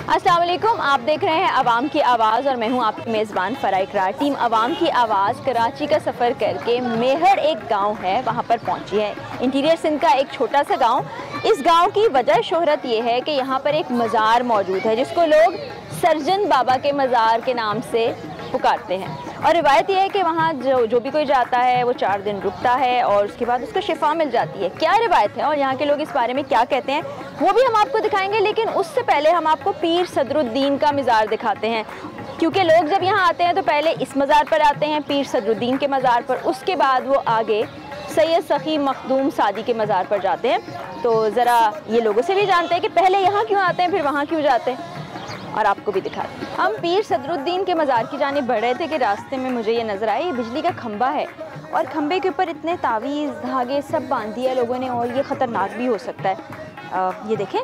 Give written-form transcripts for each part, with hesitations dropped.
अस्सलाम वालेकुम, आप देख रहे हैं अवाम की आवाज़ और मैं हूं आपकी मेज़बान फ़रा इकरार। टीम अवाम की आवाज़ कराची का सफ़र करके मेहर एक गांव है वहां पर पहुंची है। इंटीरियर सिंध का एक छोटा सा गांव। इस गांव की वजह शोहरत ये है कि यहाँ पर एक मज़ार मौजूद है जिसको लोग सर्जन बाबा के मज़ार के नाम से पुकारते हैं। और रिवायत यह है कि वहाँ जो भी कोई जाता है वो 4 दिन रुकता है और उसके बाद उसको शिफा मिल जाती है। क्या रिवायत है और यहाँ के लोग इस बारे में क्या कहते हैं वो भी हम आपको दिखाएंगे, लेकिन उससे पहले हम आपको पीर सदरुद्दीन का मज़ार दिखाते हैं, क्योंकि लोग जब यहाँ आते हैं तो पहले इस मज़ार पर आते हैं, पीर सदरुद्दीन के मज़ार पर, उसके बाद वो आगे सैयद सखी मखदूम सादी के मज़ार पर जाते हैं। तो ज़रा ये लोगों से भी जानते हैं कि पहले यहाँ क्यों आते हैं फिर वहाँ क्यों जाते हैं, और आपको भी दिखाते हैं। हम पीर सदरुद्दीन के मज़ार की जानिब बढ़ रहे थे कि रास्ते में मुझे ये नज़र आया, ये बिजली का खंबा है और खंबे के ऊपर इतने तावीज़ धागे सब बांध दिए लोगों ने और ये ख़तरनाक भी हो सकता है। ये देखें,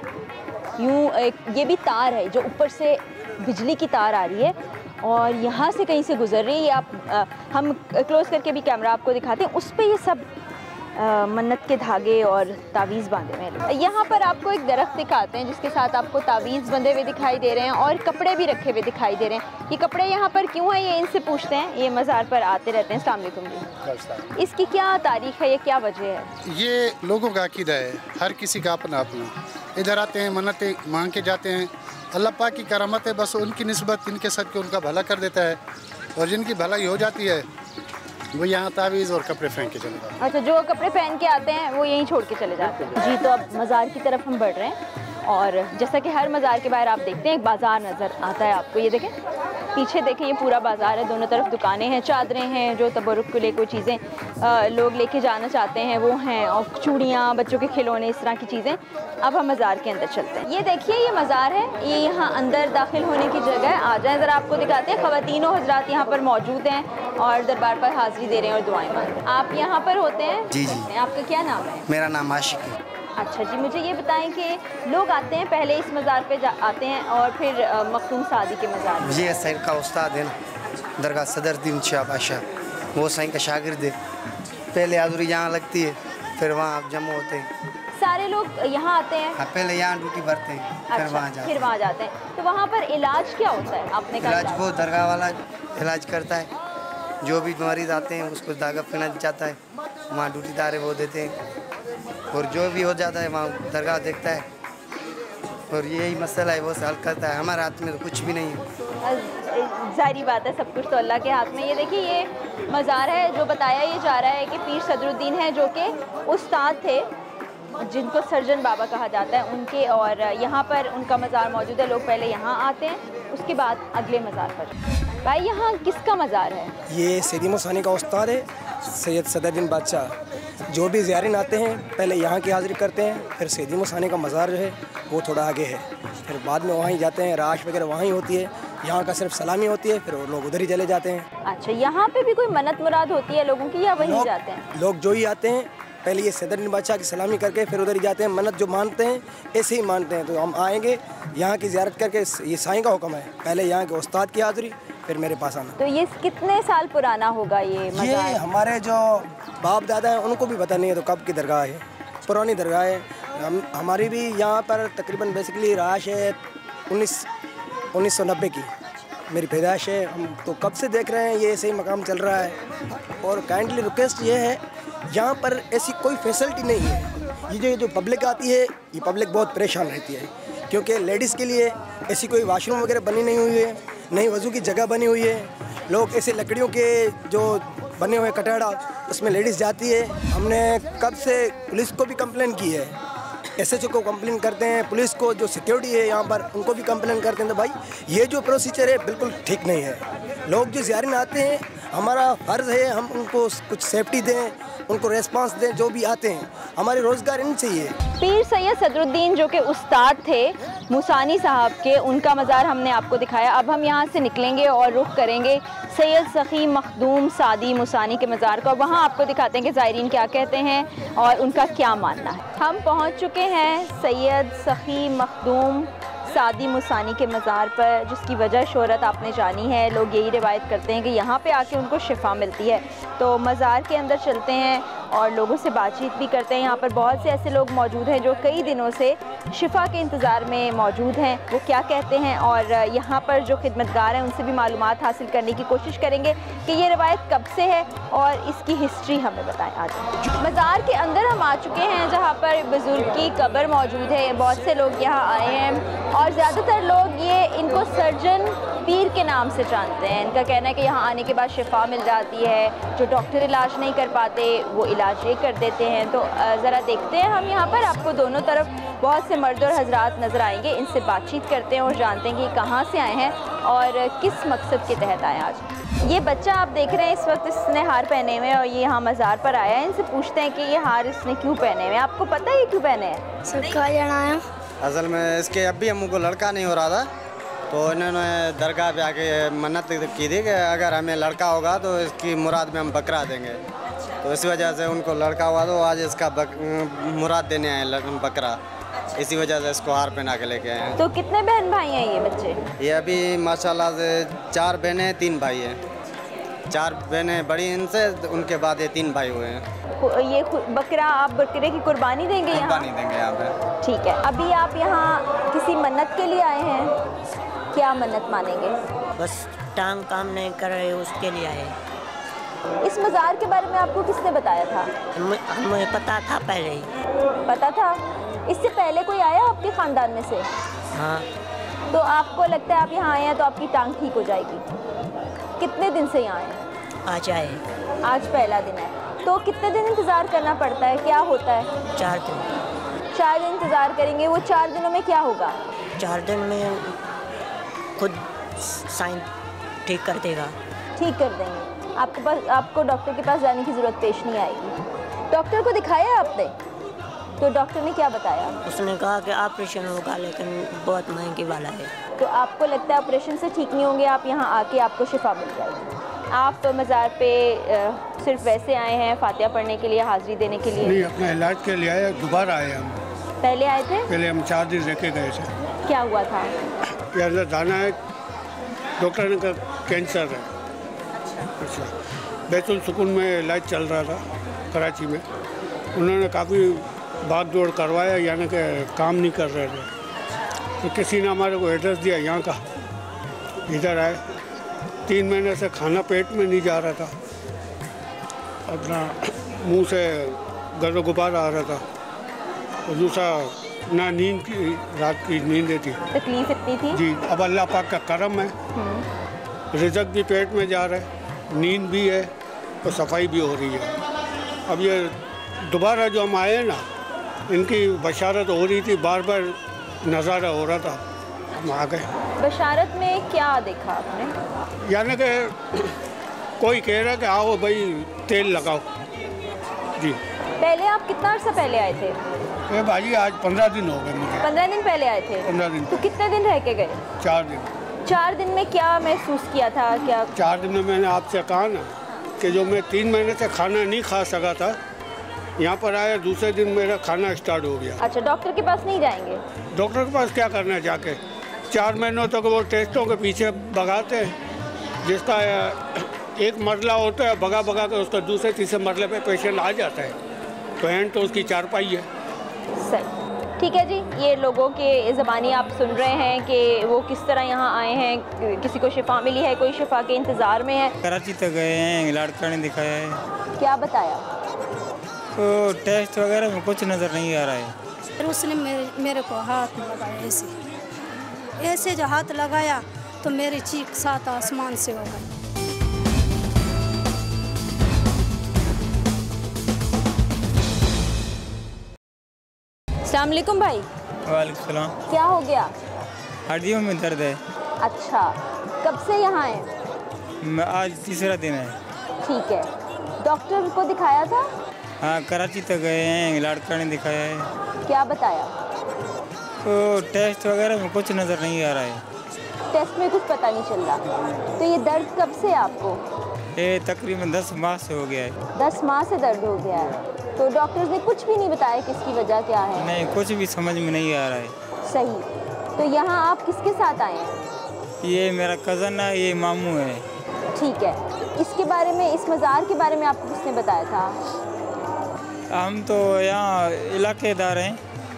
यूँ ये भी तार है जो ऊपर से बिजली की तार आ रही है और यहाँ से कहीं से गुजर रही है। आप हम क्लोज़ करके भी कैमरा आपको दिखाते हैं, उस पर ये सब मन्नत के धागे और तावीज़ बांधे हुए हैं। यहाँ पर आपको एक दरख्त दिखाते हैं जिसके साथ आपको तावीज़ बंधे हुए दिखाई दे रहे हैं और कपड़े भी रखे हुए दिखाई दे रहे हैं। ये कपड़े यहाँ पर क्यों हैं ये इनसे पूछते हैं, ये मज़ार पर आते रहते हैं। अस्सलाम वालेकुम जी, इसकी क्या तारीख़ है, ये क्या वजह है? ये लोगों का अकीदा है, हर किसी का अपना अपना। इधर आते हैं, मन्नतें मांग के जाते हैं, अल्लाह पाक की करामत है, बस उनकी निस्बत इनके साथ के उनका भला कर देता है और जिनकी भलाई हो जाती है वो यहाँ तावीज़ और कपड़े पहन के चले जाते हैं। अच्छा, जो कपड़े पहन के आते हैं वो यहीं छोड़ के चले जाते हैं जी। तो अब मज़ार की तरफ हम बढ़ रहे हैं और जैसा कि हर मज़ार के बाहर आप देखते हैं एक बाज़ार नज़र आता है आपको। ये देखें, पीछे देखें, ये पूरा बाज़ार है, दोनों तरफ दुकानें हैं, चादरें हैं, जो तबरुक के लिए कोई चीज़ें लोग लेके जाना चाहते हैं वो हैं, और चूड़ियाँ, बच्चों के खिलौने, इस तरह की चीज़ें। अब हम मज़ार के अंदर चलते हैं। ये देखिए, ये मज़ार है, ये यहाँ अंदर दाखिल होने की जगह है। आ जाएँ ज़रा, आपको दिखाते हैं। ख़वातीन और हज़रात यहाँ पर मौजूद हैं और दरबार पर हाज़िरी दे रहे हैं और दुआएं मांग रहे हैं। आप यहाँ पर होते हैं? जी जी। आपका क्या नाम है? मेरा नाम आशिक है। अच्छा जी, मुझे ये बताएं कि लोग आते हैं पहले इस मज़ार पे आते हैं और फिर मखदूम सादी के मज़ार पे? ये सैर का उस्ताद है ना, दरगाह सदरुद्दीन शाह बादशाह, वो साईं का शागिर्द है। पहले हाज़िरी यहाँ लगती है, फिर वहाँ जमा होते हैं। सारे लोग यहाँ आते हैं? हाँ, पहले यहाँ ड्यूटी भरते हैं, फिर अच्छा, वहाँ जाते हैं। फिर वहाँ जाते हैं। तो वहाँ पर इलाज क्या होता है? आपने कहा इलाज वो दरगाह वाला इलाज करता है, जो भी मरीज़ आते हैं उसको धागा पहना जाता है, वहाँ ड्यूटीदार है वो देते हैं, और जो भी हो जाता है वहाँ दरगाह देखता है और यही मसला है वो हल करता है। हमारे हाथ में तो कुछ भी नहीं है। जाहिर बात है, सब कुछ तो अल्लाह के हाथ में। ये देखिए, ये मज़ार है जो बताया ये जा रहा है कि पीर सदरुद्दीन है जो कि उस्ताद थे जिनको सर्जन बाबा कहा जाता है उनके, और यहाँ पर उनका मज़ार मौजूद है। लोग पहले यहाँ आते हैं, उसके बाद अगले मज़ार पर। भाई, यहाँ किसका मज़ार है? ये सैयद मुसानी का उस्ताद है, सैयद सदरुद्दीन बादशाह। जो भी ज़ायरीन आते हैं पहले यहाँ की हाज़िरी करते हैं, फिर सैयद मुसानी का मज़ार जो है वो थोड़ा आगे है, फिर बाद में वहीं जाते हैं। राश वगैरह वहीं होती है, यहाँ का सिर्फ सलामी होती है, फिर वो लोग उधर ही चले जाते हैं। अच्छा, यहाँ पे भी कोई मन्नत मुराद होती है लोगों की या वहीं जाते हैं? लोग जो ही आते हैं पहले ये सदरुद्दीन बादशाह की सलामी करके फिर उधर ही जाते हैं। मन्नत जो मानते हैं ऐसे ही मानते हैं। तो हम आएंगे यहाँ की ज़ियारत करके, ये साईं का हुक्म है, पहले यहाँ के उस्ताद की हाज़िरी फिर मेरे पास आना। तो ये कितने साल पुराना होगा ये मज़ार? ये हमारे जो बाप दादा हैं उनको भी पता नहीं है तो कब की दरगाह है, पुरानी दरगाह है। हमारी भी यहाँ पर तकरीबन बेसिकली राश है 1990 की मेरी पैदाइश है। हम तो कब से देख रहे हैं ये सही मकाम चल रहा है। और काइंडली रिक्वेस्ट ये है, यहाँ पर ऐसी कोई फैसिलिटी नहीं है। ये जो पब्लिक आती है ये पब्लिक बहुत परेशान रहती है, क्योंकि लेडीज़ के लिए ऐसी कोई वाशरूम वगैरह बनी नहीं हुई है, नहीं वज़ू की जगह बनी हुई है। लोग ऐसे लकड़ियों के जो बने हुए कटड़ा उसमें लेडीज़ जाती है। हमने कब से पुलिस को भी कंप्लेन की है, SHO को कंप्लेन करते हैं, पुलिस को जो सिक्योरिटी है यहाँ पर उनको भी कंप्लेन करते हैं। तो भाई ये जो प्रोसीजर है बिल्कुल ठीक नहीं है। लोग जो ज़ायरीन आते हैं हमारा फ़र्ज़ है हम उनको कुछ सेफ्टी दें, उनको रेस्पॉन्स दें। जो भी आते हैं हमारे रोज़गार इनसे ही है। पीर सैयद सदरुद्दीन जो कि उस्ताद थे मुसानी साहब के, उनका मज़ार हमने आपको दिखाया। अब हम यहाँ से निकलेंगे और रुख करेंगे सैयद सखी मखदूम सादी मुसानी के मज़ार को। वहाँ आपको दिखाते हैं कि ज़ायरीन क्या कहते हैं और उनका क्या मानना है। हम पहुँच चुके हैं सैयद सखी मखदूम सादी मुसानी के मज़ार पर, जिसकी वजह शोहरत आपने जानी है। लोग यही रिवायत करते हैं कि यहाँ पे आके उनको शिफा मिलती है। तो मज़ार के अंदर चलते हैं और लोगों से बातचीत भी करते हैं। यहाँ पर बहुत से ऐसे लोग मौजूद हैं जो कई दिनों से शिफा के इंतज़ार में मौजूद हैं। वो क्या कहते हैं और यहाँ पर जो खिदमतगार हैं उनसे भी मालूमात हासिल करने की कोशिश करेंगे कि ये रवायत कब से है और इसकी हिस्ट्री हमें बताएं। आज मज़ार के अंदर हम आ चुके हैं जहाँ पर बुज़ुर्ग की कब्र मौजूद है। बहुत से लोग यहाँ आए हैं और ज़्यादातर लोग ये इनको सर्जन पीर के नाम से जानते हैं। इनका कहना है कि यहाँ आने के बाद शिफा मिल जाती है, जो डॉक्टर इलाज नहीं कर पाते वो इलाज ये कर देते हैं। तो ज़रा देखते हैं हम यहाँ पर, आपको दोनों तरफ बहुत से मर्द और हजरात नज़र आएंगे। इनसे बातचीत करते हैं और जानते हैं कि कहाँ से आए हैं और किस मकसद के तहत आए आज। ये बच्चा आप देख रहे हैं इस वक्त इसने हार पहने हुए और ये यहाँ मज़ार पर आया है। इनसे पूछते हैं कि ये हार इसने क्यों पहने हुए। आपको पता है ये क्यों पहने हैं? सबका जनाया असल में इसके अभी अम्मू को लड़का नहीं हो रहा था, तो इन्होंने दरगाह पे आके मन्नत की थी कि अगर हमें लड़का होगा तो इसकी मुराद में हम बकरा देंगे। तो इसी वजह से उनको लड़का हुआ तो आज इसका मुराद देने आए बकरा। इसी वजह से इसको हार पहना के लेके आए हैं। तो कितने बहन भाई हैं ये बच्चे? ये अभी माशाल्लाह से 4 बहनें 3 भाई हैं। 4 बहनें बड़ी इनसे, उनके बाद ये 3 भाई हुए हैं। ये बकरा, आप बकरे की कुर्बानी देंगे यहाँ? कुर्बानी देंगे यहाँ पे। ठीक है। अभी आप यहाँ किसी मन्नत के लिए आए हैं, क्या मन्नत मानेंगे? बस टांग काम नहीं कर रहे उसके लिए आए। इस मज़ार के बारे में आपको किसने बताया था? मुझे पता था पहले ही। पता था? इससे पहले कोई आया आपके ख़ानदान में से? हाँ। तो आपको लगता है आप यहाँ आए हैं तो आपकी टांग ठीक हो जाएगी? कितने दिन से यहाँ आए? आज आए। आज पहला दिन है। तो कितने दिन इंतज़ार करना पड़ता है, क्या होता है? 4 दिन। 4 दिन इंतज़ार करेंगे। वो 4 दिनों में क्या होगा? 4 दिन में खुद साइन ठीक कर देगा। ठीक कर देंगे। आपको डॉक्टर के पास जाने की ज़रूरत पेश नहीं आएगी। डॉक्टर को दिखाया आपने? तो डॉक्टर ने क्या बताया? उसने कहा कि ऑपरेशन होगा लेकिन बहुत महंगी वाला है। तो आपको लगता है ऑपरेशन से ठीक नहीं होंगे, आप यहाँ आके आपको शिफा मिल जाएगी? आप तो मज़ार पे सिर्फ वैसे आए हैं फातिहा पढ़ने के लिए, हाज़िरी देने के लिए? नहीं, अपना इलाज के लिए आए। दोबारा आए हम। पहले आए थे? पहले हम 4 दिन रह के गए थे। क्या हुआ था? ये अंदर दाना है, डॉक्टर ने कहा कैंसर है। अच्छा। बैतुल सुकून में इलाज चल रहा था कराची में। उन्होंने काफ़ी भाग दौड़ करवाया, यानी कि काम नहीं कर रहे थे। तो किसी ने हमारे को एड्रेस दिया यहाँ का, इधर आए। 3 महीने से खाना पेट में नहीं जा रहा था, अपना मुंह से गर्द गुबार आ रहा था, और दूसरा ना नींद की, रात की नींद थी। तकलीफ इतनी थी? जी। अब अल्लाह पाक का करम है, रिज़्क भी पेट में जा रहा है, नींद भी है और सफाई भी हो रही है। अब ये दोबारा जो हम आए ना, इनकी बशारत हो रही थी, बार बार नज़ारा हो रहा था, हम आ गए। बशारत में क्या देखा आपने? यानी कि कोई कह रहा कि आओ भाई तेल लगाओ। जी। पहले आप कितना अर्सा पहले आए थे? ये भाई आज 15 दिन हो गए मुझे। 15 दिन पहले आए थे? 15 दिन। तो कितने दिन रह के गए? 4 दिन। 4 दिन में क्या महसूस किया था? क्या 4 दिन में मैंने आपसे कहा ना कि जो मैं 3 महीने से खाना नहीं खा सका था, यहाँ पर आया, दूसरे दिन मेरा खाना स्टार्ट हो गया। अच्छा, डॉक्टर के पास नहीं जाएंगे? डॉक्टर के पास क्या करना है जाके? 4 महीनों तक वो टेस्टों के पीछे भगाते हैं, जिसका एक मरला होता है, भगा भगा कर उसका दूसरे तीसरे मरले पे पेशेंट आ जाता है, तो एंड तो उसकी चारपाई है। सही, ठीक है जी। ये लोगों के ज़बानी आप सुन रहे हैं कि वो किस तरह यहाँ आए हैं, किसी को शिफा मिली है, कोई शिफा के इंतज़ार में है। कराची तक गए हैं, लड़का ने दिखाया है। क्या बताया? तो टेस्ट वगैरह में कुछ नज़र नहीं आ रहा है। फिर उसने मेरे को हाथ में लगाया, ऐसे जो हाथ लगाया तो मेरी चीख 7 आसमान से हो गई। अस्सलाम वालेकुम भाई। वालेकुम सलाम। क्या हो गया? हड्डियों में दर्द है। अच्छा, कब से यहाँ है? आज 3रा दिन है। ठीक है। डॉक्टर को दिखाया था? हाँ, कराची तक गए हैं, लड़का ने दिखाया है। क्या बताया? तो टेस्ट वगैरह में कुछ नज़र नहीं आ रहा है। टेस्ट में कुछ पता नहीं चल रहा। तो ये दर्द कब से है आपको? ये तकरीबन 10 माह से हो गया है। 10 माह से दर्द हो गया है। तो डॉक्टर्स ने कुछ भी नहीं बताया कि इसकी वजह क्या है? नहीं, कुछ भी समझ में नहीं आ रहा है। सही। तो यहाँ आप किसके साथ आए हैं? ये मेरा कज़न है, ये मामू है। ठीक है। इसके बारे में, इस मज़ार के बारे में आपको किसने बताया था? हम तो यहाँ इलाकेदार हैं,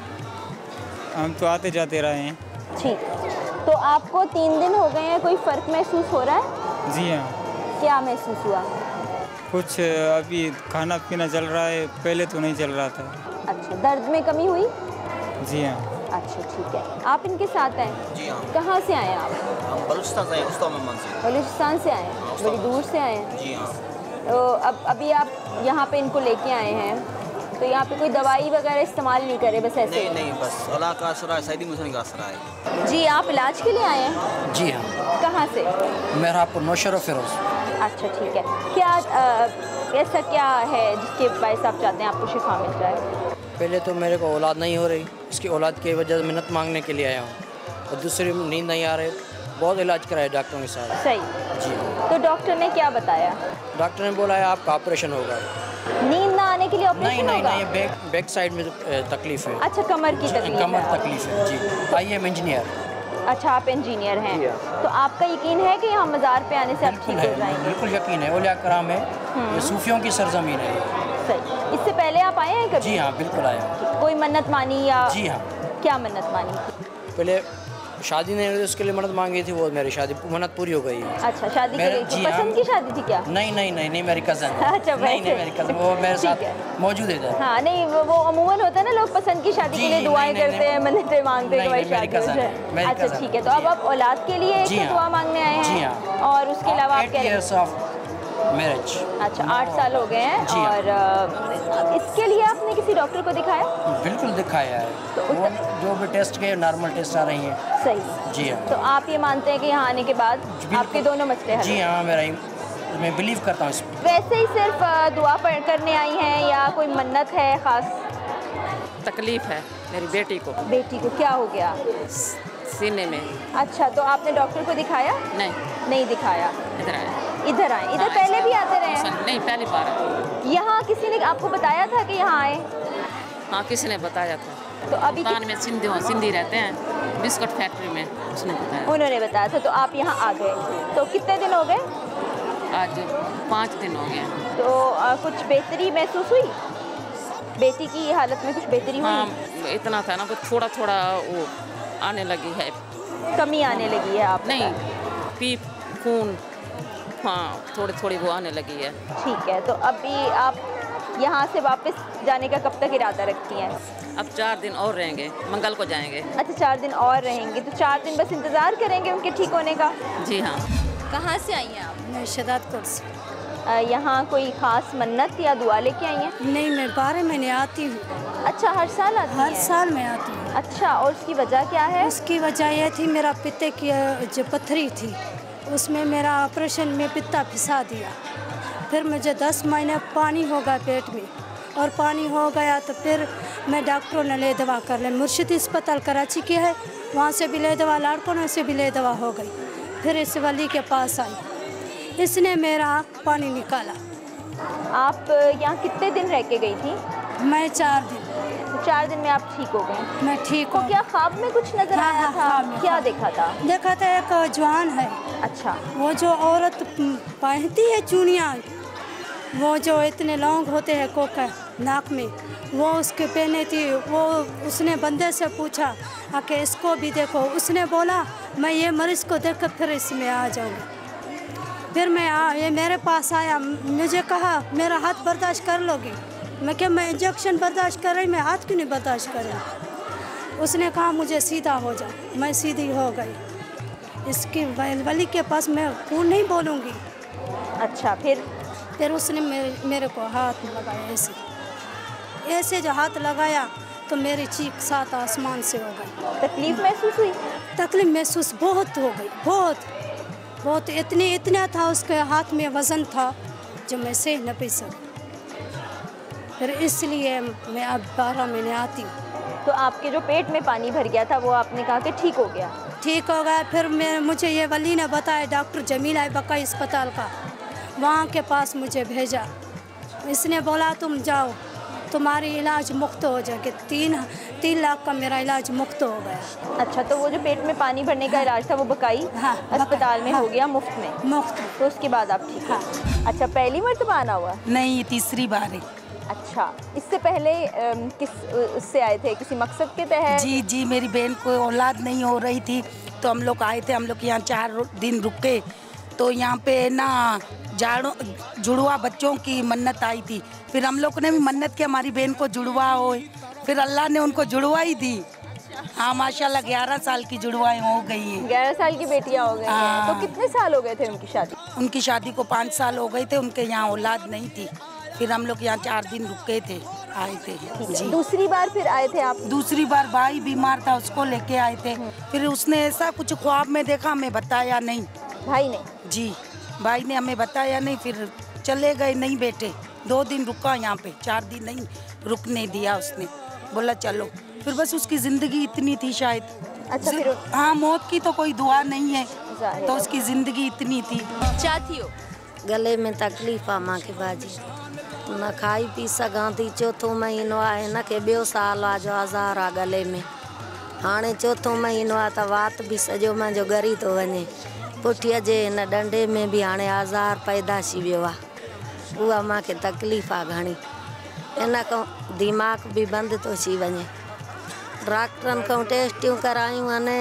हम तो आते जाते रहे हैं। ठीक, तो आपको 3 दिन हो गए हैं, कोई फ़र्क महसूस हो रहा है? जी हाँ। क्या महसूस हुआ? कुछ अभी खाना पीना चल रहा है, पहले तो नहीं चल रहा था। अच्छा, दर्द में कमी हुई? जी हाँ। अच्छा ठीक है, आप इनके साथ हैं? जी हाँ। कहाँ से आए हैं आप? हम बलूचिस्तान से हैं, बलूचिस्तान से आए हैं, बड़ी दूर से आए हैं। जी हाँ। तो अब अभी आप यहाँ पे इनको लेके आए हैं, तो यहाँ पे कोई दवाई वगैरह इस्तेमाल नहीं करे, बस ऐसे? नहीं, बस अल्लाह का असरा है, सैदी मुसलिम का असरा है। जी, आप इलाज के लिए आए हैं? जी हाँ। कहाँ से? मेहरापुर, नौशहरा फिरोज। अच्छा ठीक है, क्या ऐसा क्या है जिसके बायस आप चाहते हैं आपको शिफा मिल जाए? पहले तो मेरे को औलाद नहीं हो रही, इसकी औलाद की वजह से मिन्नत मांगने के लिए आया हूँ, और दूसरी नींद नहीं आ रही, बहुत इलाज कराया डॉक्टरों के साथ। सही जी। तो डॉक्टर ने क्या बताया? डॉक्टर ने बोला है आपका ऑपरेशन होगा। नींद ना आने के लिए ऑपरेशन होगा? नहीं, बैक साइड में तकलीफ है। अच्छा, कमर की तकलीफ? कमर तकलीफ है जी। I am engineer. अच्छा, आप इंजीनियर हैं, तो आपका यकीन है कि यहाँ मज़ार पे आने से आप ठीक हो जाएंगे? बिल्कुल यकीन है, औलिया कराम है, ये सूफियों की सरजमीन है। सही, इससे पहले आप आए हैं कभी? जी हाँ, बिल्कुल आया। कोई मन्नत मानी या? जी हाँ। क्या मन्नत मानी? पहले शादी नहीं हुई, उसके लिए मन्नत मांगी थी, वो मेरी शादी मन्नत पूरी हो गई है। अच्छा, शादी के लिए पसंद की शादी थी क्या? नहीं, मेरी कज़न। अच्छा, नहीं, मेरी कज़न, वो मेरे साथ मौजूद है। हाँ, नहीं, वो अमूमन होता है ना, लोग पसंद की शादी के लिए दुआएं करते हैं, मन्नतें मांगते हैं, शादी हो जाए। अच्छा ठीक है, तो अब आप औलाद के लिए एक दुआ मांगने आए हैं, और उसके अलावा आप कह रहे हैं मैरिज। अच्छा, 8 साल हो गए हैं, और इसके लिए आपने किसी डॉक्टर को दिखाया? बिल्कुल दिखाया है, तो वो जो भी टेस्ट के नॉर्मल टेस्ट आ रही हैं। सही। जी हाँ। तो आप ये मानते हैं कि यहाँ आने के बाद आपके दोनों मसले हल? जी हाँ, मैं बिलीव करता हूँ इसमें। वैसे ही सिर्फ दुआ करने आई हैं या कोई मन्नत है ख़ास? तकलीफ है मेरी बेटी को। बेटी को क्या हो गया? सीने में। अच्छा, तो आपने डॉक्टर को दिखाया? नहीं दिखाया। इधर आए? इधर पहले भी आते रहे हैं? नहीं, पहली बार है। यहाँ किसी ने आपको बताया था कि यहाँ आए? हाँ, किसी ने बताया था। तो अभी में सिंधी रहते हैं, बिस्कुट फैक्ट्री में, उसने बताया। उन्होंने बताया था, तो आप यहाँ आ गए। तो कितने दिन हो गए? आज 5 दिन हो गए। तो कुछ बेहतरी महसूस हुई? बेटी की हालत में कुछ बेहतरी हुई? हाँ, इतना था ना, थोड़ा वो आने लगी है, कमी आने लगी है आप? नहीं, पीप खून, हाँ, थोड़ी वो आने लगी है। ठीक है, तो अभी आप यहाँ से वापस जाने का कब तक इरादा रखती हैं? अब 4 दिन और रहेंगे, मंगल को जाएंगे। अच्छा, 4 दिन और रहेंगे, तो 4 दिन बस इंतज़ार करेंगे उनके ठीक होने का? जी हाँ। कहाँ से आई हैं आप? मैं शदादपुर से। यहाँ कोई ख़ास मन्नत या दुआ लेके आई हैं? नहीं, मैं 12 महीने आती हूँ। अच्छा, हर साल आती हैं? हर साल मैं आती हूँ। अच्छा, और उसकी वजह क्या है? उसकी वजह यह थी, मेरा पित्ते की जो पत्थरी थी, उसमें मेरा ऑपरेशन में पित्ता फिसा दिया। फिर मुझे 10 महीने पानी हो गया पेट में, और पानी हो गया तो फिर मैं डॉक्टरों ने ले दवा कर ले, मुर्शिद अस्पताल कराची की है, वहाँ से भी ले दवा, लाड़कों से भी ले दवा हो गई। फिर इस वली के पास आई, इसने मेरा पानी निकाला। आप यहाँ कितने दिन रह के गई थी? मैं 4 दिन। तो 4 दिन में आप ठीक हो गए? मैं ठीक हूँ। क्या ख्वाब में कुछ नजर आया था? क्या देखा था? देखा था एक जवान है। अच्छा। वो जो औरत पहनती है चूड़ियाँ, वो जो इतने लौंग होते हैं कोका नाक में, वो उसके पहने थी। वो उसने बंदे से पूछा कि इसको भी देखो, उसने बोला मैं ये मरीज़ को देख कर फिर इसमें आ जाऊँगी। फिर ये मेरे पास आया, मुझे कहा मेरा हाथ बर्दाश्त कर लोगी? मैं क्या, मैं इंजेक्शन बर्दाश्त कर रही, मैं हाथ क्यों नहीं बर्दाश्त कर रही? उसने कहा मुझे सीधा हो जा, मैं सीधी हो गई। इसकी वली के पास मैं कौन नहीं बोलूँगी। अच्छा, फिर उसने मेरे को हाथ लगाया, ऐसे जो हाथ लगाया तो मेरी चीख 7 आसमान से हो गई। तकलीफ महसूस हुई? तकलीफ महसूस बहुत हो गई, बहुत इतना था, उसके हाथ में वज़न था जो मैं सह न पी सकती। फिर इसलिए मैं अब 12 महीने आती हूँ। तो आपके जो पेट में पानी भर गया था, वो आपने कहा कि ठीक हो गया? ठीक हो गया। फिर मुझे ये वली ने बताया, डॉक्टर जमील है बक्का अस्पताल का, वहाँ के पास मुझे भेजा। इसने बोला तुम जाओ, तुम्हारी इलाज मुफ्त हो जाएगी। 3 लाख का मेरा इलाज मुफ्त हो गया। अच्छा, तो वो जो पेट में पानी भरने का इलाज था वो बकाई अस्पताल में हो गया मुफ्त में? मुफ्त। तो उसके बाद आप ठीक? अच्छा, पहली मर्तबा आना हुआ? नहीं, ये तीसरी बार है। अच्छा, इससे पहले किस उससे आए थे, किसी मकसद के तहत? जी जी, मेरी बहन को औलाद नहीं हो रही थी तो हम लोग आए थे। हम लोग यहाँ 4 दिन रुके तो यहाँ पे ना जुड़वा बच्चों की मन्नत आई थी। फिर हम लोग ने भी मन्नत की हमारी बहन को जुड़वा हो, फिर अल्लाह ने उनको जुड़वा ही दी। हाँ माशाल्लाह 11 साल की जुड़वाएं हो गई हैं। 11 साल की बेटियां हो गई हैं। तो कितने साल हो गए थे उनकी शादी? उनकी शादी को 5 साल हो गए थे। उनके यहाँ औलाद नहीं थी। फिर हम लोग यहाँ 4 दिन रुके थे, आए थे जी। दूसरी बार फिर आए थे आप? दूसरी बार भाई बीमार था, उसको लेके आए थे। फिर उसने ऐसा कुछ ख्वाब में देखा, हमें बताया नहीं। भाई ने? जी, भाई ने हमें बताया नहीं, फिर चले गए। नहीं बेटे 2 दिन रुका यहाँ पे, 4 दिन नहीं रुकने दिया उसने, बोला चलो। फिर बस उसकी जिंदगी इतनी थी शायद। अच्छा, फिर हाँ, मौत की तो कोई दुआ नहीं है, तो उसकी जिंदगी इतनी थी। क्या थी हो? गले में तकलीफ़ आहे मूंखे भाजी, न खाई पी सघां थी। 4थो महीनो आहे, हिन खे ॿियो साल आहे जो आज़ार आहे गले में। हाणे 4थो महीनो आहे त वात बि सॼो मुंहिंजो ॻरी थो वञे। पुठीअ जे हिन ॾंडे में बि हाणे आज़ार पैदाशी वियो आहे। उहा मूंखे तकलीफ़ आहे घणी। इन खां दिमाग़ बि बंदि थो थी वञे। डॉक्टरनि खां टेस्टियूं करायूं आहिनि,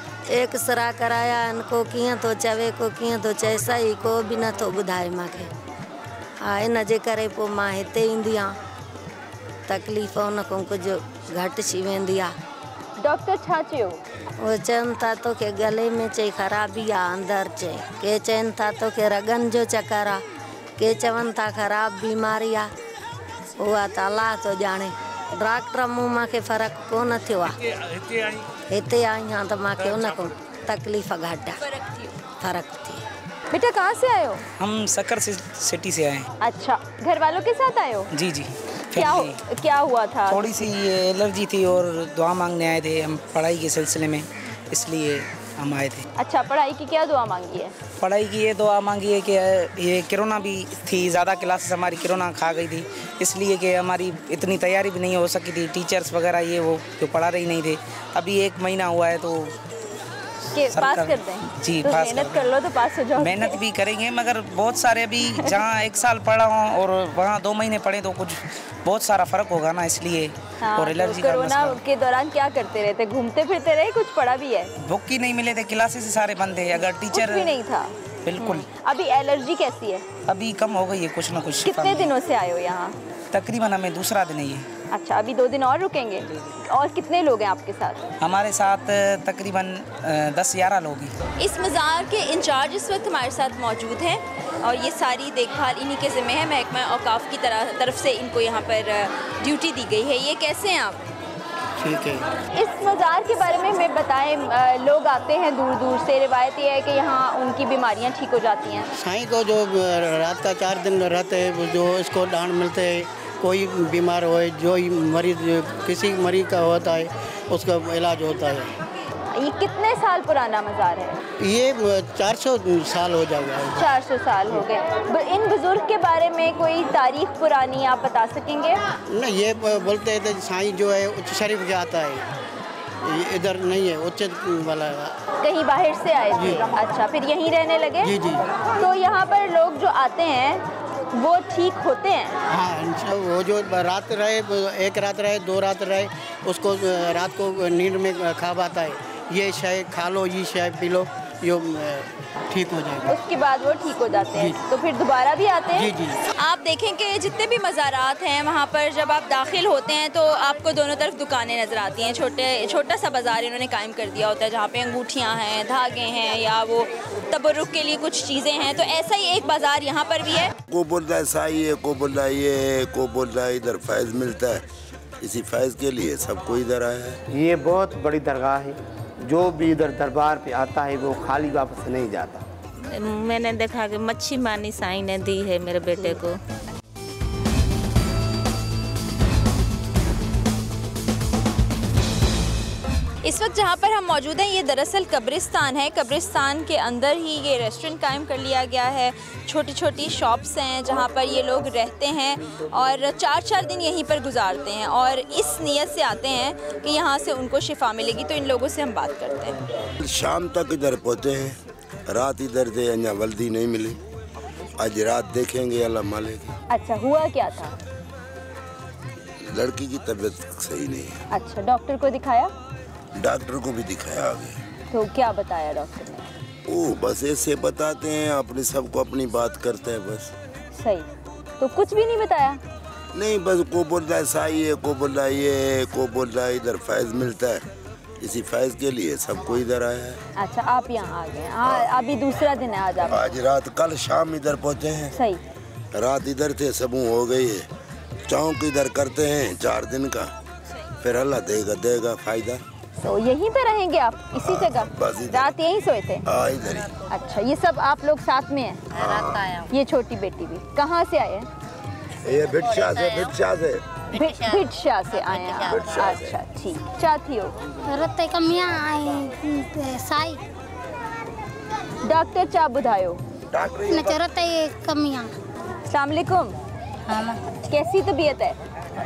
एक्सरा कराया आहिनि, को कीअं थो चवे, को कीअं थो चए, सही को बि नथो ॿुधाए मूंखे। हा, इन जे करे पोइ मां हिते ईंदी आहियां। तकलीफ़ उन खां कुझु घटि थी वेंदी आहे। डॉक्टर छा चयो? उहे चवनि था तोखे गले में चई ख़राबी आहे, अंदरि चए। के चवनि था तोखे रगनि जो चकर आहे, के चवनि था ख़राबु बीमारी आहे। उहा त अलाह थो ॼाणे। डॉक्टर मूं मूंखे फ़र्क़ु कोन थियो आहे। हिते आई आहियां त मूंखे उन खां तकलीफ़ घटि आहे, फ़र्क़ु थी। बेटा कहाँ से आए हो? हम सक्कर सिटी से आए हैं। अच्छा, घर वालों के साथ आए हो? जी जी। क्या हुआ था? थोड़ी सी एलर्जी थी और दुआ मांगने आए थे हम पढ़ाई के सिलसिले में, इसलिए हम आए थे। अच्छा, पढ़ाई की क्या दुआ मांगी है? पढ़ाई की ये दुआ मांगी है कि ये कोरोना भी थी, ज़्यादा क्लासेस हमारी कोरोना खा गई थी, इसलिए कि हमारी इतनी तैयारी भी नहीं हो सकी थी। टीचर्स वगैरह ये वो जो पढ़ा रही नहीं थे। अभी 1 महीना हुआ है तो पास कर दें। जी, तो पास मेहनत कर लो तो पास हो जाओ। मेहनत भी करेंगे, मगर बहुत सारे अभी जहाँ 1 साल पढ़ा हूँ और वहाँ 2 महीने पढ़े तो कुछ बहुत सारा फ़र्क होगा ना, इसलिए। हाँ, और एलर्जी तो कोरोना के दौरान क्या करते रहते? घूमते फिरते रहे, कुछ पढ़ा भी है? बुक ही नहीं मिले थे, क्लासेस सारे बंद थे। अगर टीचर भी नहीं था। बिल्कुल। अभी एलर्जी कैसी है? अभी कम हो गई है कुछ ना कुछ। कितने दिनों से आए हो यहाँ? तकरीबन हमें दूसरा दिन ही है। अच्छा, अभी 2 दिन और रुकेंगे? और कितने लोग हैं आपके साथ? हमारे साथ तकरीबन 10-11 लोग हैं। इस मज़ार के इंचार्ज इस वक्त हमारे साथ मौजूद हैं और ये सारी देखभाल इन्हीं के ज़िम्मे है। महकमा औकाफ़ की तरफ से इनको यहाँ पर ड्यूटी दी गई है। ये कैसे हैं आप? ठीक है। इस मज़ार के बारे में मैं बताएं, लोग आते हैं दूर दूर से। रिवायत ये है कि यहाँ उनकी बीमारियाँ ठीक हो जाती हैं। साईं को जो रात का 4 दिन रहते हैं, जो इसको दान मिलते हैं, कोई बीमार हो, जो मरीज किसी मरीज का होता है उसका इलाज होता है। ये कितने साल पुराना मज़ार है? ये 400 साल हो जाएगा। 400 साल हो गए। इन बुजुर्ग के बारे में कोई तारीख पुरानी आप बता सकेंगे? नहीं, ये बोलते थे साईं जो है उच्च शरीफ के आता है, ये इधर नहीं है, उच्च वाला कहीं बाहर से आए थे। अच्छा, फिर यहीं रहने लगे? जी जी। तो यहाँ पर लोग जो आते हैं वो ठीक होते हैं? हाँ, वो जो रात रहे, 1 रात रहे, 2 रात रहे, उसको रात को नींद में ख्वाब आता है, ये शाय खा लो, ये शाय पी लो, यो ठीक हो जाएगा। उसके बाद वो ठीक हो जाते हैं। तो फिर दोबारा भी आते हैं? जी जी। आप देखें कि जितने भी मज़ारात हैं वहाँ पर जब आप दाखिल होते हैं तो आपको दोनों तरफ दुकानें नज़र आती हैं। छोटा सा बाज़ार इन्होंने कायम कर दिया होता है जहाँ पे अंगूठियाँ हैं, धागे हैं, या वो तबरुक के लिए कुछ चीज़ें हैं। तो ऐसा ही एक बाज़ार यहाँ पर भी है। को बोल रहा है साई है, को बोल रहा है ये है, को बोल रहा है इधर फैज़ मिलता है। इसी फैज़ के लिए सबको इधर आया है। ये बहुत बड़ी दरगाह है, जो भी इधर दरबार पे आता है वो खाली वापस नहीं जाता। मैंने देखा कि मच्छी मानी साईं ने दी है मेरे बेटे को। इस वक्त जहाँ पर हम मौजूद हैं ये दरअसल कब्रिस्तान है। कब्रिस्तान के अंदर ही ये रेस्टोरेंट कायम कर लिया गया है। छोटी छोटी शॉप्स हैं जहाँ पर ये लोग रहते हैं और 4-4 दिन यहीं पर गुजारते हैं और इस नीयत से आते हैं कि यहाँ से उनको शिफा मिलेगी। तो इन लोगों से हम बात करते हैं। शाम तक इधर पहुँचे हैं, रात इधर थे, यहाँ वल्दी नहीं मिली। आज रात देखेंगे, अल्लाह मालिक। अच्छा, हुआ क्या था? लड़की की तबीयत सही नहीं है। अच्छा, डॉक्टर को दिखाया? डॉक्टर को भी दिखाया आगे। तो क्या बताया डॉक्टर ने? वो बस ऐसे बताते हैं, अपने सबको अपनी बात करते हैं बस। सही, तो कुछ भी नहीं बताया? नहीं, बस को बोल रहा है साई है, को बोल रहा है ये है, को बोल रहा है इधर फैज मिलता है, इसी फैज के लिए सबको इधर आया है। अच्छा, आप यहाँ आ गए? हाँ, अभी दूसरा दिन है आज आप? आज रात, कल शाम इधर पहुँचे हैं। सही, रात इधर थे, सबू हो गई है। चौंक इधर करते हैं 4 दिन का, फिर अल्लाह देगा फायदा। तो यहीं पे रहेंगे आप, इसी जगह? रात यहीं सोए थे? हाँ, इधर ही। अच्छा, ये सब आप लोग साथ में हैं? रात आया। ये छोटी बेटी भी कहाँ से आए हैं? ये भिटशा से आए हैं आप? अच्छा, ठीक। चाहती हो रत्ते कमियां आई साई डॉक्टर चा बुधायो न रत्ते कमियां। अस्सलाम वालेकुम। हाँ, कैसी तबीयत है?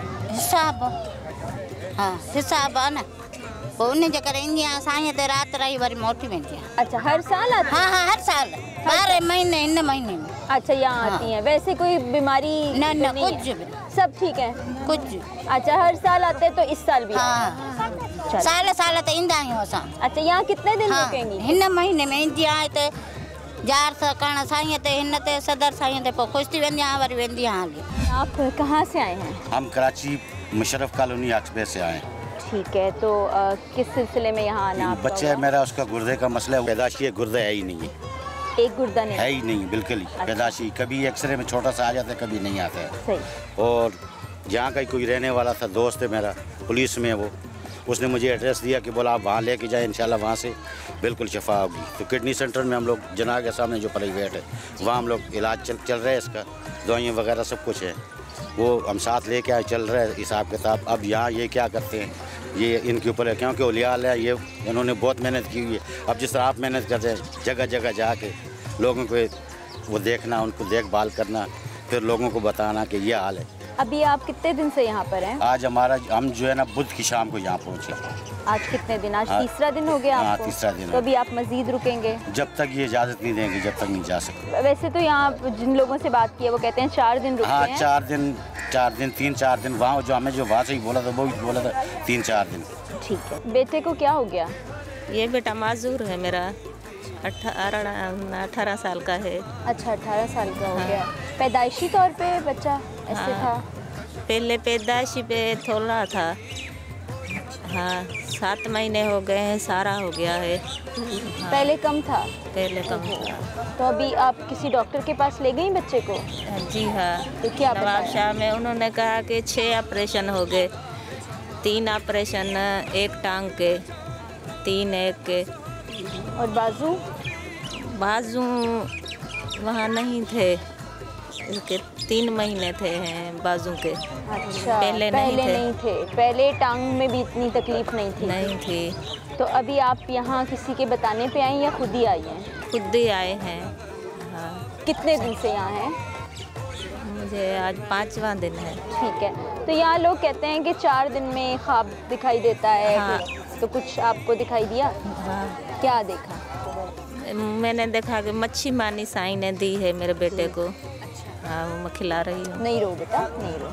हिसाब है ना, वो उन्हें जगह रहेंगी साईं ते रात रही वरी मोटी वेंदी। अच्छा, हर साल आती? हाँ, हर साल 12 महीने इन महीने में। अच्छा, यहाँ आती हैं? वैसे कोई बीमारी? न कुछ भी, सब ठीक है कुछ। अच्छा, हर साल आते हैं, तो इस साल भी? हाँ, साल तो इंदा ही हो सा। अच्छा, यहाँ कितने दिन रुकेंगी? इन महीने में इंदी आए ते जार सा कण साईं ते इन ते सदर साईं ते खुश थी वेंदी हां वरी वेंदी हां। आप कहाँ से आए हैं? हम कराची मुशर्रफ कॉलोनी एक्सप्रेस से आए। ठीक है, तो किस सिलसिले में यहाँ आना? बच्चा है मेरा, उसका गुर्दे का मसला है, पैदाशी गुर्दा है ही नहीं है। एक गुर्दा नहीं है ही नहीं, बिल्कुल ही। अच्छा। पैदाशी कभी एक्सरे में छोटा सा आ जाता है, कभी नहीं आता है। सही। और जहाँ का कोई रहने वाला था, दोस्त है मेरा, पुलिस में वो, उसने मुझे एड्रेस दिया कि बोला आप वहाँ लेके जाए, इंशाल्लाह वहाँ से बिल्कुल शफा होगी। तो किडनी सेंटर में हम लोग जना के सामने जो प्राइवेट है, वहाँ हम लोग इलाज चल रहा है, इसका दवाइयाँ वगैरह सब कुछ है, वो हम साथ लेके आए, चल रहा है हिसाब किताब। अब यहाँ ये क्या करते हैं, ये इनके ऊपर है, क्योंकि औलियाल है, ये इन्होंने बहुत मेहनत की हुई है। अब जिस तरह आप मेहनत करते हैं, जगह जगह जाके लोगों को वो देखना, उनको देखभाल करना, फिर लोगों को बताना कि ये हाल है। अभी आप कितने दिन से यहाँ पर हैं? आज हम जो है ना बुध की शाम को यहाँ पहुँचे। आज कितने दिन? आज तीसरा दिन हो गया आपको? हाँ, तीसरा दिन। तो अभी आप मजीद रुकेंगे? जब तक ये इजाज़त नहीं देंगे, जब तक नहीं जा सकते। वैसे तो यहाँ जिन लोगों से बात की है वो कहते हैं 4 दिन रुकते हैं। हाँ, 4 दिन 3-4 दिन। वहाँ जो हमें जो वहाँ से ही बोला था, वो भी बोला था 3-4 दिन। ठीक है। बेटे को क्या हो गया? ये बेटा माजूर है मेरा, 18 साल का है। अच्छा, 18 साल का हो गया। पैदाइशी तौर पे बच्चा ऐसे था? पहले पैदाइशी पे थोड़ा था। हाँ, 7 महीने हो गए हैं, सारा हो गया है। हाँ, पहले कम था? पहले कम था। तो अभी आप किसी डॉक्टर के पास ले गई बच्चे को? जी हाँ। तो क्या नवाबशाह में उन्होंने कहा कि 6 ऑपरेशन हो गए, 3 ऑपरेशन एक टांग के, 3 एक के। और बाजू? बाजू वहाँ नहीं थे, इसके 3 महीने थे हैं बाजू के। अच्छा, पहले नहीं थे। पहले टांग में भी इतनी तकलीफ नहीं थी? नहीं थी। तो अभी आप यहाँ किसी के बताने पे आई या खुद ही आई हैं? खुद ही आए हैं। हाँ। कितने दिन से यहाँ हैं? मुझे आज 5वां दिन है। ठीक है। तो यहाँ लोग कहते हैं कि 4 दिन में ख्वाब दिखाई देता है। हाँ। तो कुछ आपको दिखाई दिया? हाँ। क्या देखा? मैंने देखा कि मच्छी मानी साईं ने दी है मेरे बेटे को। हाँ, वो मैं खिला रही हूँ। नहीं रो बेटा, नहीं रो।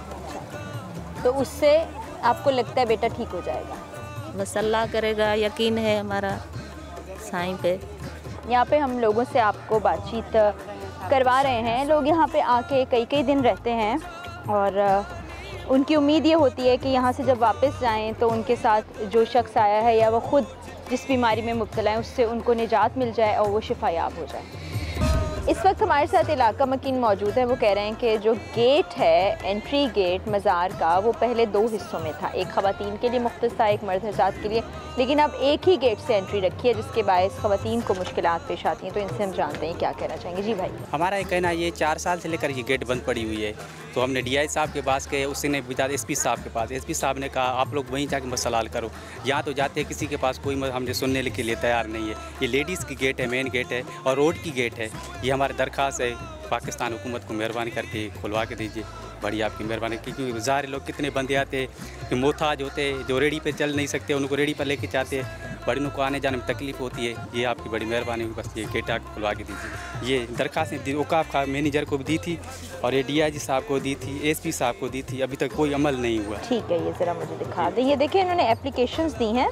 तो उससे आपको लगता है बेटा ठीक हो जाएगा? बस अल्लाह करेगा, यकीन है हमारा साईं पे। यहाँ पे हम लोगों से आपको बातचीत करवा रहे हैं। लोग यहाँ पे आके कई दिन रहते हैं और उनकी उम्मीद ये होती है कि यहाँ से जब वापस जाएं तो उनके साथ जो शख्स आया है या वो ख़ुद जिस बीमारी में मुब्तला है उससे उनको निजात मिल जाए और वो शिफायाब हो जाए। इस वक्त हमारे साथ इलाका मकीन मौजूद है। वो कह रहे हैं कि जो गेट है, एंट्री गेट मज़ार का, वो पहले 2 हिस्सों में था। एक ख़वातीन के लिए मुख्तस था, एक मर्द हज़रात के लिए, लेकिन अब एक ही गेट से एंट्री रखी है, जिसके बायस ख़वातीन को मुश्किलात पेश आती हैं। तो इनसे हम जानते हैं क्या कहना चाहेंगे। जी भाई। हमारा ये कहना ये 4 साल से लेकर ये गेट बंद पड़ी हुई है। तो हमने DI साहब के पास गए, उसने बता SP साहब के पास, SP साहब ने कहा आप लोग वहीं जाके मसला हल करो। यहाँ तो जाते हैं, किसी के पास कोई हमने सुनने के लिए तैयार नहीं है। ये लेडीज़ की गेट है, मेन गेट है और रोड की गेट है। ये हमारी दरख्वास्त है पाकिस्तान हुकूमत को, मेहरबानी करके खुलवा के दीजिए, बड़ी आपकी मेहरबानी। क्योंकि ज़ाहिर लोग कितने बंदे आते हैं कि मोहताज होते हैं, जो रेडी पे चल नहीं सकते, उनको रेडी पर लेके जाते हैं। बड़ियों को आने जाने में तकलीफ़ होती है। ये आपकी बड़ी मेहरबानी होगी, बस ये गेट आके खुलवा के दीजिए। ये दरख्वास्त औकाफ का मैनेजर को भी दी थी और ये DIG साहब को दी थी, SP साहब को दी थी, अभी तक कोई अमल नहीं हुआ। ठीक है, ये ज़रा मुझे दिखा दें। ये देखिए इन्होंने एप्लीकेशंस दी हैं,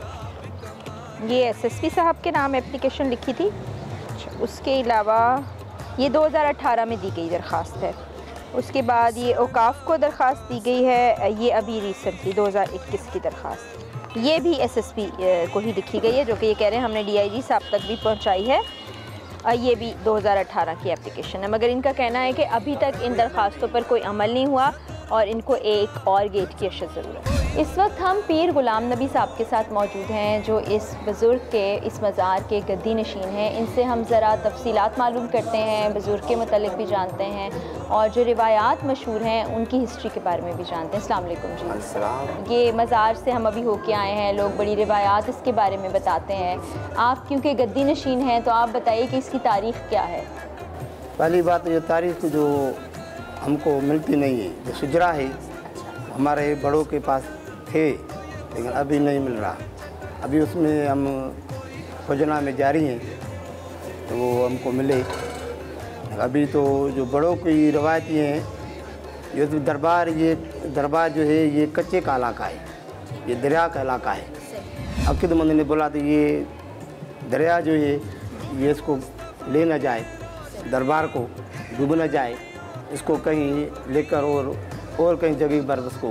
ये SSP साहब के नाम एप्लीकेशन लिखी थी। उसके अलावा ये 2018 में दी गई दरख्वास्त है। उसके बाद ये औकाफ को दरख्वास्त दी गई है, ये अभी रिसेंटली 2021 की दरख्वास्त, ये भी SSP को ही लिखी गई है, जो कि ये कह रहे हैं हमने DIG साहब तक भी पहुंचाई है। ये भी 2018 की एप्लीकेशन है, मगर इनका कहना है कि अभी तक इन दरख्वास्तों पर कोई अमल नहीं हुआ और इनको एक और गेट की अशद ज़रूरत है। इस वक्त हम पीर गुलाम नबी साहब के साथ मौजूद हैं, जो इस बुज़ुर्ग के, इस मज़ार के गद्दी नशीन हैं। इनसे हम ज़रा तफसीलात मालूम करते हैं, बुज़ुर्ग के मतलब भी जानते हैं और जो रिवायात मशहूर हैं उनकी हिस्ट्री के बारे में भी जानते हैं। अस्सलाम वालेकुम जी। अस्सलाम। ये मज़ार से हम अभी होके आए हैं, लोग बड़ी रिवायात इसके बारे में बताते हैं। आप क्योंकि गद्दी नशीन हैं तो आप बताइए कि इसकी तारीख़ क्या है। पहली बात ये तारीख़ जो हमको मिलती नहीं है, जो सुजरा है हमारे बड़ों के पास थे, लेकिन अभी नहीं मिल रहा। अभी उसमें हम खोजना में जारी हैं तो वो हमको मिले। अभी तो जो बड़ों की रवायतें हैं, ये तो दरबार जो है ये कच्चे का इलाका है, ये दरिया का इलाका है। अकीदतमंद ने बोला तो ये दरिया जो है ये इसको ले न जाए, दरबार को डूब न जाए, इसको कहीं लेकर और कहीं जगह पर उसको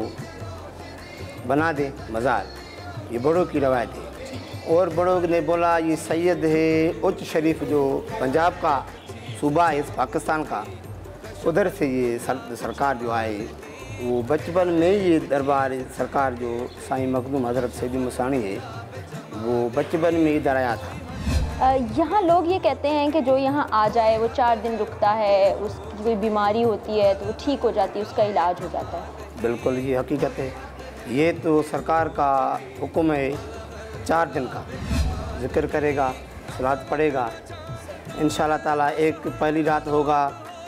बना दे मज़ार। ये बड़ों की रवायत है। और बड़ों ने बोला ये सैयद है उच्च शरीफ जो पंजाब का सूबा है पाकिस्तान का, उधर से ये सरकार जो आए, वो बचपन में ये दरबार सरकार जो साईं मखदूम हज़रत सैयदी मुसानी है वो बचपन में इधर आया था। यहाँ लोग ये कहते हैं कि जो यहाँ आ जाए वो 4 दिन रुकता है, उसकी कोई बीमारी होती है तो वो ठीक हो जाती है, उसका इलाज हो जाता है। बिल्कुल ये हकीकत है। ये तो सरकार का हुक्म है, 4 दिन का जिक्र करेगा, सलात पड़ेगा, इंशाल्लाह ताला। एक पहली रात होगा,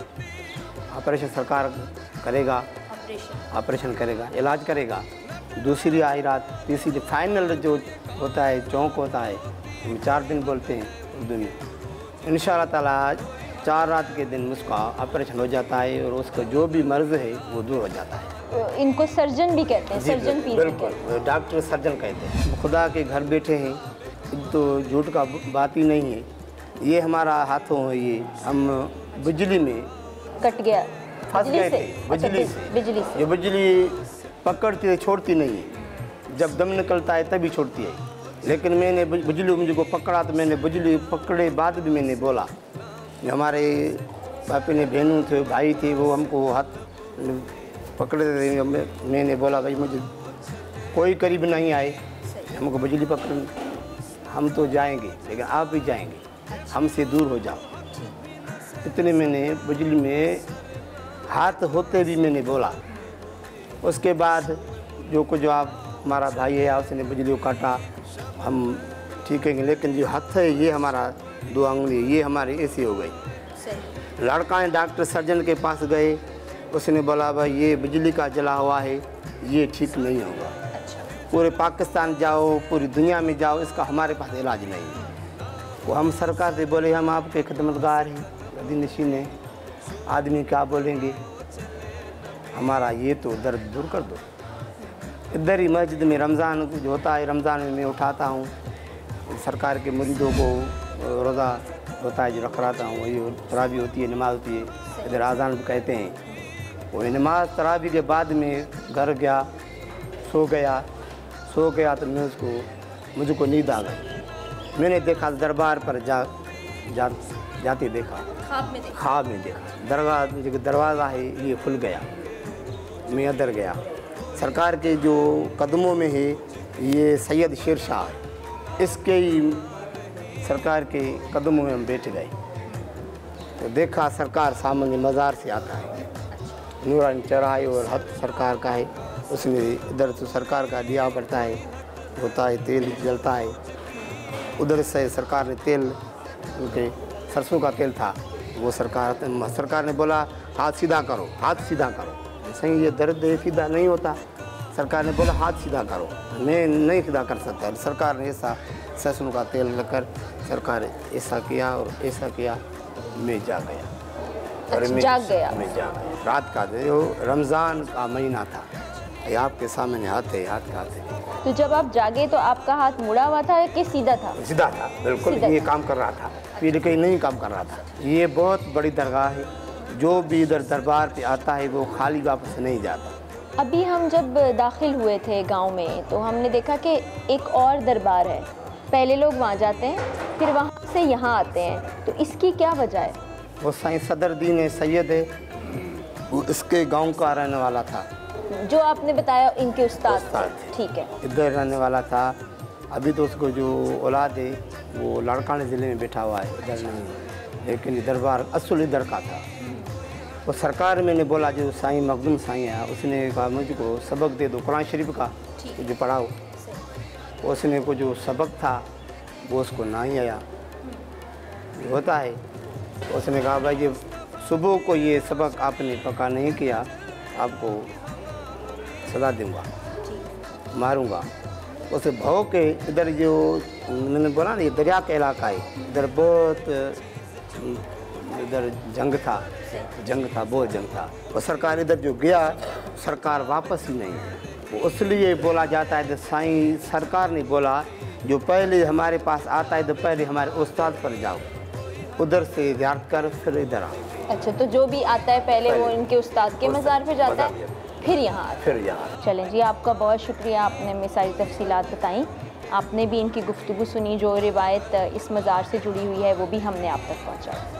ऑपरेशन सरकार करेगा, ऑपरेशन करेगा, इलाज करेगा। दूसरी आई रात, तीसरी फाइनल जो होता है चौक होता है, हम 4 दिन बोलते हैं उर्दू में। इंशाल्लाह ताला 4 रात के दिन उसका ऑपरेशन हो जाता है और उसका जो भी मर्ज़ है वो दूर हो जाता है। इनको सर्जन भी कहते हैं, सर्जन पीर बिल्कुल, डॉक्टर सर्जन कहते हैं। खुदा के घर बैठे हैं तो झूठ का बात ही नहीं है। ये हमारा हाथों है, ये हम बिजली में कट गया, फंस गए थे, बिजली से। ये बिजली पकड़ती है, छोड़ती नहीं है, जब दम निकलता है तभी छोड़ती है। लेकिन मैंने बिजली मुझको पकड़ा तो मैंने बिजली पकड़े बाद भी मैंने बोला, हमारे पापी ने बहनों थे, भाई थे, वो हमको हाथ पकड़े थे। मैंने बोला भाई मुझे कोई करीब नहीं आए, हमको बिजली पकड़, हम तो जाएंगे लेकिन आप भी जाएंगे, हमसे दूर हो जाओ। इतने मैंने बिजली में हाथ होते भी मैंने बोला। उसके बाद जो कुछ आप हमारा भाई है उसने बिजली को काटा, हम ठीक है, लेकिन जो हाथ है ये हमारा 2 उंगली ये हमारी ऐसी हो गई। लड़का ने डॉक्टर सर्जन के पास गए, उसने बोला भाई ये बिजली का जला हुआ है, ये ठीक नहीं होगा। पूरे पाकिस्तान जाओ, पूरी दुनिया में जाओ, इसका हमारे पास इलाज नहीं है। वो हम सरकार से बोले हम आपके खिदमतगार हैं, गद्दी नशीन हैं, आदमी क्या बोलेंगे, हमारा ये तो दर्द दूर कर दो। इधर ही मस्जिद में रमज़ान जो होता है, रमज़ान में मैं उठाता हूँ, सरकार के मुरीदों को रोज़ा होता है जो रखवाता हूँ, वही तरावी होती है, नमाज होती है, इधर आज़ान भी कहते हैं। वो नमाज तरावी के बाद में घर गया, सो गया तो मैं मुझको नींद आ गई। मैंने देखा दरबार पर जाते देखा, ख्वाब में देखा दरवाज़ा है ये खुल गया, मैं अंदर गया। सरकार के जो कदमों में है ये सैयद शेर शाह, इसके ही सरकार के कदमों में हम बैठ गए तो देखा सरकार सामने मज़ार से आता है, नूरानी चढ़ाई और हद सरकार का है, उसमें इधर तो सरकार का दिया पड़ता है, होता है, तेल जलता है। उधर से सरकार ने तेल, उनके सरसों का तेल था, वो सरकार ने बोला हाथ सीधा करो, हाथ सीधा करो। सही ये दर्द सीधा नहीं होता, सरकार ने बोला हाथ सीधा करो, मैं नहीं सीधा कर सकता। सरकार ने ऐसा सरसों का तेल लेकर सरकार ऐसा किया और ऐसा किया, मैं जाग गया। अच्छा, जाग गया। मैं जाग गया। रात का जो रमज़ान का महीना था, ये आपके सामने हाथ है, हाथ का हाथ है। तो जब आप जागे तो आपका हाथ मुड़ा हुआ था कि सीधा था? सीधा था, बिल्कुल। ये काम कर रहा था, फिर कहीं नहीं काम कर रहा था। ये बहुत बड़ी दरगाह है, जो भी इधर दरबार पे आता है वो खाली वापस नहीं जाता। अभी हम जब दाखिल हुए थे गांव में तो हमने देखा कि एक और दरबार है, पहले लोग वहाँ जाते हैं फिर वहाँ से यहाँ आते हैं, तो इसकी क्या वजह है? वो साईं सदरुद्दीन है, सैयद है, वो इसके गांव का रहने वाला था। जो आपने बताया इनके उस्ताद। ठीक है। इधर रहने वाला था। अभी तो उसको जो औलाद है वो लाड़काने ज़िले में बैठा हुआ है, इधर नहीं, लेकिन दरबार असल इधर का था। वो सरकार मैंने बोला जो साईं मखदूम साईं है, उसने कहा मुझको सबक दे दो कुरान शरीफ का जो पढ़ाओ। उसने को जो सबक था वो उसको नहीं आया, होता है। उसने कहा भाई ये सुबह को ये सबक आपने पक्का नहीं किया, आपको सजा दूँगा, मारूँगा। उसे भाव के इधर जो मैंने बोला ना ये दरिया का इलाका है, इधर बहुत इधर जंग था, बहुत जंग था। और सरकार इधर जो गया, सरकार वापस ही नहीं है। वो इसलिए बोला जाता है कि साईं सरकार ने बोला जो पहले हमारे पास आता है तो पहले हमारे उस्ताद पर जाओ, उधर से ज़ियारत कर फिर इधर आओ। अच्छा, तो जो भी आता है पहले वो इनके उस्ताद के मज़ार पे जाता है, फिर यहाँ चलें जी। आपका बहुत शुक्रिया, आपने हमें सारी तफसीलात बताई। आपने भी इनकी गुफ्तगू सुनी, जो रिवायत इस मज़ार से जुड़ी हुई है वो भी हमने आप तक पहुँचाई।